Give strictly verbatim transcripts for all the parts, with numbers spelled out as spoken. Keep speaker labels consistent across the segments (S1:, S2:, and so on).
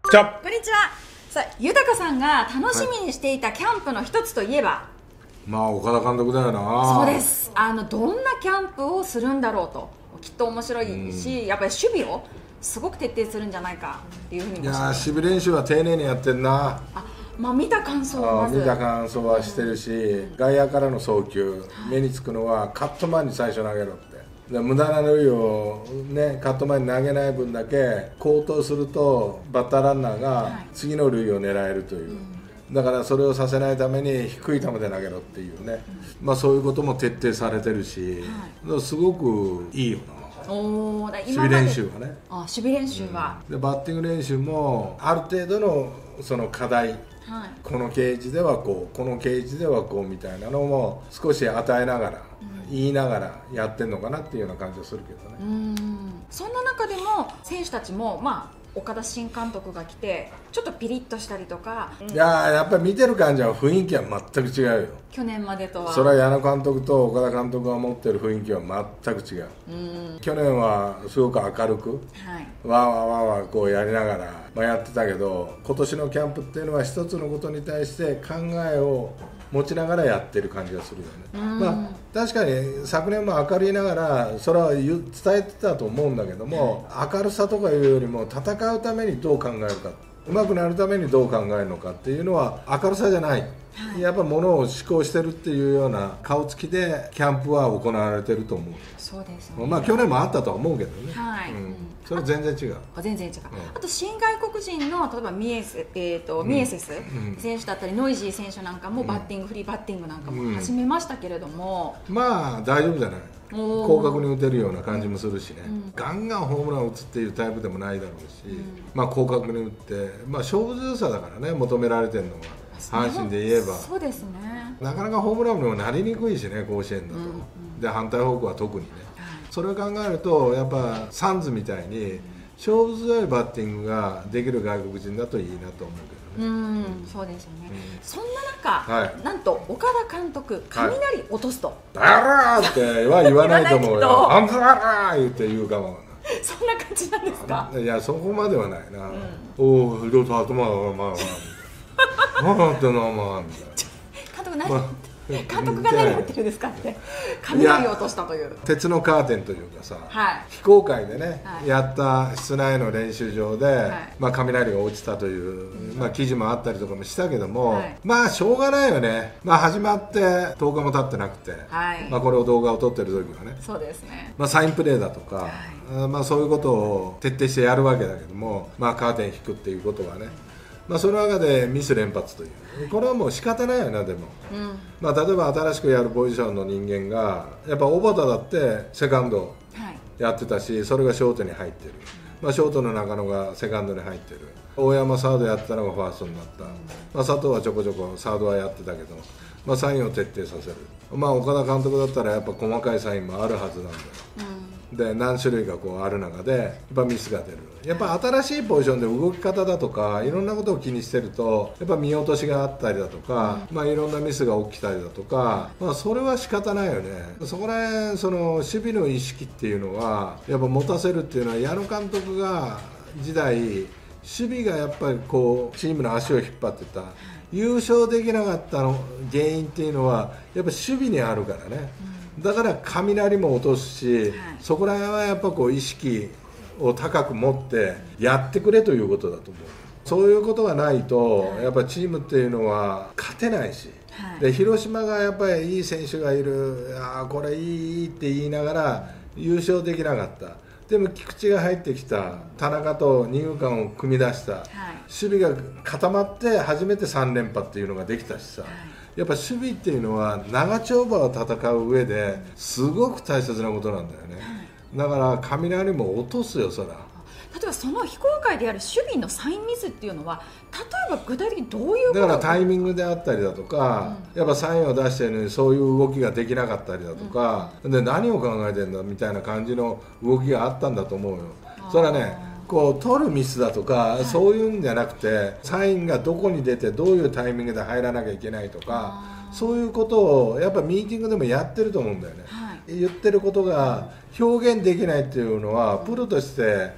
S1: ちは。
S2: こんにちは。さあ、豊さんが楽しみにしていたキャンプの一つといえば、はい、
S1: まあ岡田監督だよな。
S2: そうです。あのどんなキャンプをするんだろうと、きっと面白いし、やっぱり守備をすごく徹底するんじゃないかっていうふうに。
S1: いやー、守備練習は丁寧にやってんな。
S2: あ、まあ見た感想はまず
S1: 見た感想はしてるし、うん、外野からの送球、目につくのはカット前に最初投げろって。無駄な塁を、ね、カット前に投げない分だけ好投するとバッターランナーが次の塁を狙えるという、はい、だからそれをさせないために低い球で投げろっていうね、うん、まあ、そういうことも徹底されてるし、はい、すごくいいよな。
S2: おー、だ
S1: 守備練習はね。
S2: あ、守備練習は、
S1: うん、でバッティング練習もある程度のその課題、はい、このケージではこう、このケージではこうみたいなのも少し与えながら、うん、言いながらやってんのかなっていうような感じがするけどね。
S2: うん、そんな中でも選手たちも、まあ、岡田新監督が来てちょっとピリッとしたりとか、
S1: いやー、やっぱり見てる感じは雰囲気は全く違うよ。
S2: 去年までとは。
S1: それは矢野監督と岡田監督が持ってる雰囲気は全く違う。うん、去年はすごく明るく、はい、わーわーわーわーこうやりながら、まあ、やってたけど、今年のキャンプっていうのは一つのことに対して考えを持ちながらやってる感じがするよね。まあ、確かに昨年も明るいながらそれは伝えてたと思うんだけども、明るさとかいうよりも戦うためにどう考えるか、うまくなるためにどう考えるのかっていうのは明るさじゃない、はい、やっぱものを思考してるっていうような顔つきでキャンプは行われてると思う。
S2: そうですね。
S1: まあ去年もあったとは思うけどね、
S2: はい、うん、
S1: それ全然違う。
S2: あ、全然違う、うん、あと新外国人の例えばミエセ、えーと、ミエセス選手だったり、ノイジー選手なんかもバッティング、うん、フリーバッティングなんかも始めましたけれども、
S1: うん、まあ大丈夫じゃない。広角に打てるような感じもするしね、うん、ガンガンホームランを打つっていうタイプでもないだろうし、うん、まあ広角に打って、まあ、勝負強さだからね、求められてるのは阪神で言えば。
S2: そうですね。
S1: なかなかホームランにもなりにくいしね、甲子園だと、うんうん、で反対方向は特にね、はい、それを考えるとやっぱサンズみたいに勝負強いバッティングができる外国人だといいなと思うけど。
S2: うん、そうですよね、うん、そんな中、はい、なんと岡田監督、雷落とすと、
S1: だらーっては言わないと思うよ。あんたらー言って言うかも。
S2: そんな感じなんですか。
S1: いや、そこまではないな、うん、おお、色と頭がまあまあまあってな、まあみたいな。監督何、まあ監督が何やってるんですかって雷を落としたという、鉄のカーテンというかさ、はい、非公開でね、はい、やった室内の練習場で、はい、まあ、雷が落ちたという、まあ、記事もあったりとかもしたけども、はい、まあしょうがないよね、まあ、始まってとおかも経ってなくて、はい、まあ、これを動画を撮ってる時はね、
S2: そうですね、
S1: まあ、サインプレーだとか、はい、まあ、そういうことを徹底してやるわけだけども、まあ、カーテン引くっていうことはね、まあ、その中でミス連発という、これはもう仕方ないよな。でも、うん、まあ、例えば新しくやるポジションの人間がやっぱ小畑だってセカンドやってたし、はい、それがショートに入ってる、まあ、ショートの中野がセカンドに入ってる、大山サードやってたのがファーストになった、まあ、佐藤はちょこちょこサードはやってたけど、まあ、サインを徹底させる、まあ、岡田監督だったらやっぱ細かいサインもあるはずなんだよ、うん、で何種類かこうある中でやっぱミスが出る。やっぱ新しいポジションで動き方だとかいろんなことを気にしてるとやっぱ見落としがあったりだとか、うん、まあ、いろんなミスが起きたりだとか、まあ、それは仕方ないよね。そこら辺その守備の意識っていうのはやっぱ持たせるっていうのは矢野監督が時代守備がやっぱりこうチームの足を引っ張ってた、優勝できなかったの原因っていうのはやっぱ守備にあるからね、うん、だから雷も落とすし、はい、そこら辺はやっぱこう意識を高く持ってやってくれということだと思う。そういうことがないとやっぱチームっていうのは勝てないし、はい、で広島がやっぱりいい選手がいる、あこれいいって言いながら優勝できなかった。でも菊池が入ってきた、田中と二遊間を組み出した、はい、守備が固まって初めてさん連覇っていうのができたしさ、はい、やっぱ守備っていうのは長丁場を戦う上ですごく大切なことなんだよね、はい、だから雷も落とすよ、そら。
S2: 例えばその非公開である守備のサインミスっていうのは例えば具体的にどういうこと
S1: だからタイミングであったりだとか、うん、やっぱサインを出してるのにそういう動きができなかったりだとか、うん、で何を考えてんだみたいな感じの動きがあったんだと思うよ。それはね、こう取るミスだとか、はい、そういうんじゃなくてサインがどこに出てどういうタイミングで入らなきゃいけないとか、そういうことをやっぱミーティングでもやってると思うんだよね、はい、言ってることが表現できないっていうのはプロとして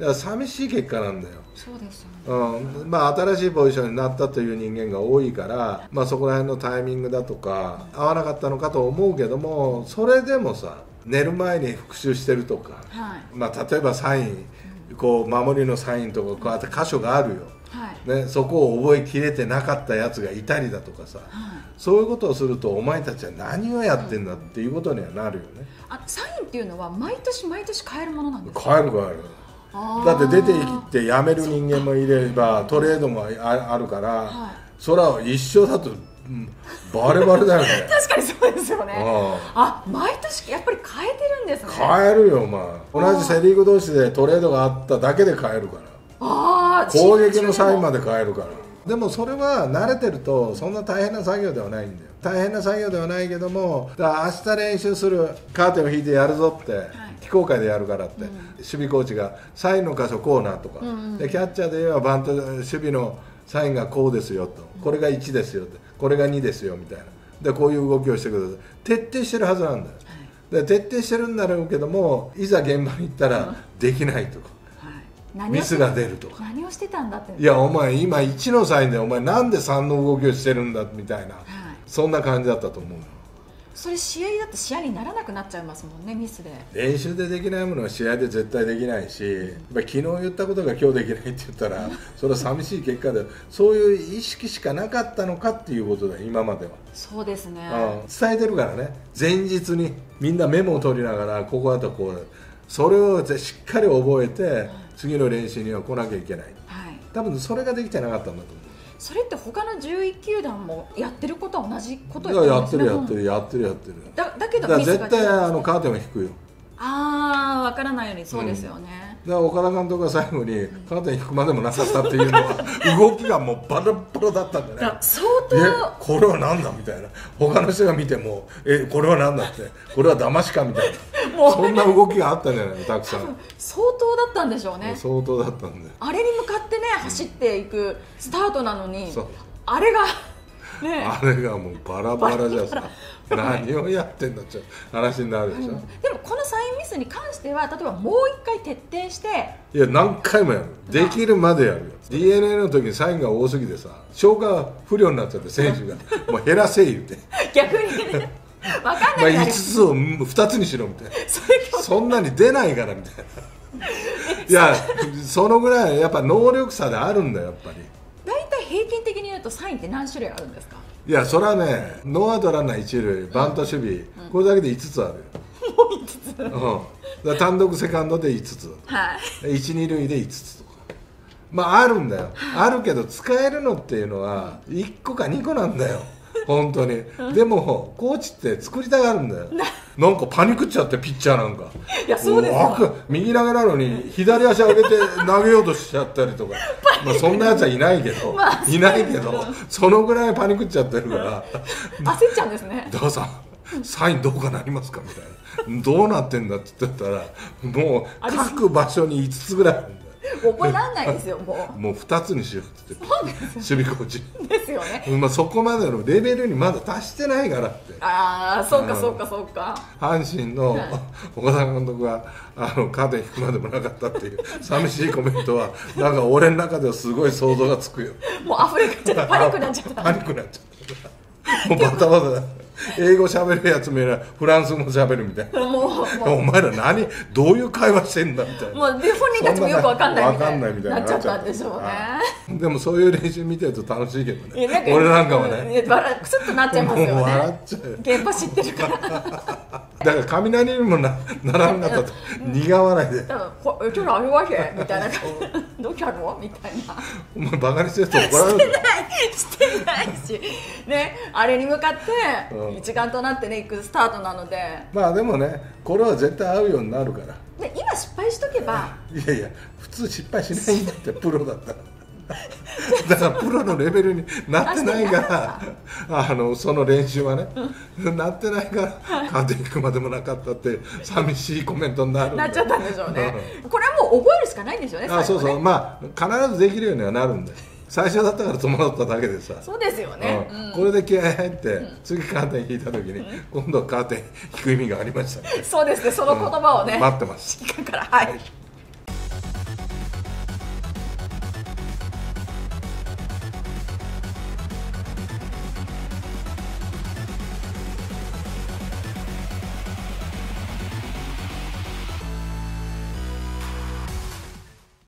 S1: だから寂しい結果なんだよ。
S2: そうですよね、
S1: うん、まあ新しいポジションになったという人間が多いから、まあ、そこら辺のタイミングだとか合わなかったのかと思うけども、それでもさ寝る前に復習してるとか、はい、まあ、例えばサイン、こう守りのサインとかこうやって箇所があるよ、はいね、そこを覚えきれてなかったやつがいたりだとかさ、はい、そういうことをするとお前たちは何をやってんだっていうことにはなるよね。
S2: あ、サインっていうのは毎年毎年変えるものなんですか？
S1: 変える変える。だって出ていって辞める人間もいればトレードも あ, あるから、はい、それは一緒だと、うん、バレバレだよね
S2: 確かにそうですよね。ああ、毎年やっぱり変えてるんですね。
S1: 変えるよ、まあ、同じセ・リーグ同士でトレードがあっただけで変えるから、あ、攻撃のサインまで変えるから。でもそれは慣れてるとそんな大変な作業ではないんだよ。大変な作業ではないけども、だから明日練習する、カーテンを引いてやるぞって、はい、非公開でやるからって、うん、守備コーチがサインの箇所こうなとか、うんうん、でキャッチャーで言えばバント守備のサインがこうですよと、これがいちですよって、これがにですよみたいな、でこういう動きをしてください、徹底してるはずなんだよ、はい、で徹底してるんだろうけども、いざ現場に行ったらできないとか、うん、ミスが出るとか、
S2: 何をしてたんだって、
S1: いやお前今いちのサインでお前なんでさんの動きをしてるんだみたいな、はい、そんな感じだったと思う。
S2: それ試合だと試合にならなくなっちゃいますもんね、ミスで。
S1: 練習でできないものは試合で絶対できないし、やっぱり昨日言ったことが今日できないって言ったらそれは寂しい結果で、そういう意識しかなかったのかっていうことだよ、今までは。
S2: そうですね、
S1: うん、伝えてるからね、前日にみんなメモを取りながら、ここだとこう、それをしっかり覚えて次の練習には来なきゃいけない、はい、多分それができてなかったんだと思う。
S2: それって他のじゅういち球団もやってることは同じこと
S1: やってるやってるやってるやってる。
S2: だだけど
S1: だから絶対あのカーテンは引くよ。
S2: ああ、分からないように、そうですよね、
S1: うん、だから岡田監督が最後にカーテン引くまでもなかったっていうのは動きがもうバラバラだったんだね。
S2: 相当、
S1: えこれはなんだみたいな、他の人が見てもえこれはなんだって、これは騙しかみたいなもうそんな動きがあったんじゃないの、たくさん。
S2: 相当だったんでしょうね。
S1: 相当だったんで、
S2: あれに向かってね、走っていくスタートなのに、そう、あれがね、
S1: あれがもうバラバラじゃさ何をやってんだって話になるでしょ、うん、
S2: でもこのサインミスに関しては例えばもう一回徹底して、
S1: いや何回もやる、できるまでやるよ。 ディーエヌエー の時にサインが多すぎてさ、消化不良になっちゃって選手がもう減らせ言うて
S2: 逆にね分かんない、
S1: まあいつつをふたつにしろみたいなそ, そんなに出ないからみたいないやそのぐらいやっぱ能力差であるんだよ、やっぱり。
S2: 大体平均的に言うとサインって何種類あるんですか？
S1: いやそれはね、ノーアウトランナー一塁、バント守備、うん、これだけでいつつあるよ。
S2: もういつつ、うん、だ
S1: から単独セカンドでいつつ、はい、いち、に塁でいつつとか、まああるんだよ、はい、あるけど使えるのっていうのはいっこかにこなんだよ本当に。でもコーチって作りたがるんだよなんかパニクっちゃって、ピッチャーなんか、
S2: いやそうですよ、
S1: 右投げなのに左足上げて投げようとしちゃったりとかまあそんなやつはいないけど、まあ、いないけど、そのぐらいパニクっちゃってるから
S2: 焦っちゃうんですね。
S1: どうぞサインどうかなりますかみたいな、どうなってんだって言ったら、もう各場所にいつつぐらいあるんだよ。
S2: 覚えられないですよ、もう
S1: もうふたつにしようって言って、守備コーチ
S2: ですよね、
S1: まあ、そこまでのレベルにまだ達してないからって。
S2: ああ、そうかそうかそうか。
S1: 阪神の岡田監督があのカーテン引くまでもなかったっていう寂しいコメントはなんか俺の中ではすごい想像がつくよ。
S2: もう溢れかっちゃった、パニックになっちゃった
S1: パニックになっちゃったもうバタバタ英語喋るやつもいらフランス語喋るみたいな、もうもうお前ら何どういう会話してんだみたいな、
S2: もうで本人たちもよく分かんないみたいになっちゃったんでしょうね。
S1: でもそういう練習見てると楽しいけどね、俺なんかはね、
S2: クスッとなっちゃいますよね、
S1: もう笑っちゃう、
S2: 現場知ってるから
S1: だから雷にも な, ならんかったと苦笑いで、
S2: ちょっとあるわけみたいなどうしたのみたいな、
S1: お前バカにしてると怒られる
S2: してないしてないしね、あれに向かって一丸となってねいくスタートなので、
S1: まあでもね、これは絶対合うようになるから。
S2: で今失敗しとけば、
S1: いやいや普通失敗しないんだってプロだったらだからプロのレベルになってないからあのその練習はねなってないからカーテン引くまでもなかったって寂しいコメントになる
S2: なっちゃったんでしょうねこれはもう覚えるしかないんでしょうね。
S1: あ、そうそう、まあ必ずできるようにはなるんで、最初だったから戸惑っただけでさ、
S2: そうですよね、
S1: うん、これで気合い入って、うん、次カーテン引いた時に、うん、今度カーテン引く意味がありましたね。
S2: そうですね、その言葉をね、
S1: 待ってます。
S2: からはい